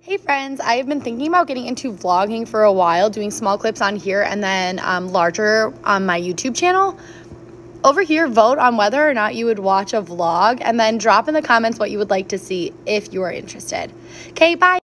Hey friends, I've been thinking about getting into vlogging for a while, doing small clips on here and then larger on my YouTube channel. Over here, vote on whether or not you would watch a vlog and then drop in the comments what you would like to see if you are interested. Okay, bye.